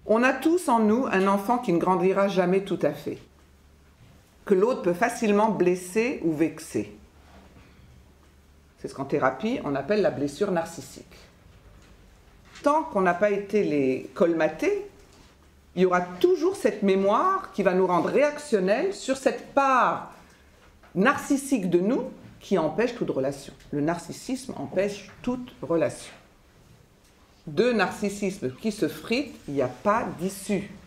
On a tous en nous un enfant qui ne grandira jamais tout à fait, que l'autre peut facilement blesser ou vexer. C'est ce qu'en thérapie, on appelle la blessure narcissique. Tant qu'on n'a pas été les colmater, il y aura toujours cette mémoire qui va nous rendre réactionnels sur cette part narcissique de nous qui empêche toute relation. Le narcissisme empêche toute relation. Deux narcissismes qui se fritent, il n'y a pas d'issue.